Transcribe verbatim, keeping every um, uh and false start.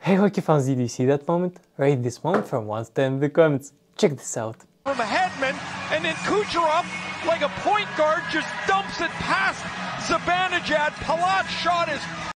Hey hockey fans, did you see that moment? Rate this moment from one to ten in the comments. Check this out. From Hedman, and then Kucherov, like a point guard, just dumps it past Zibanejad. Palat shot is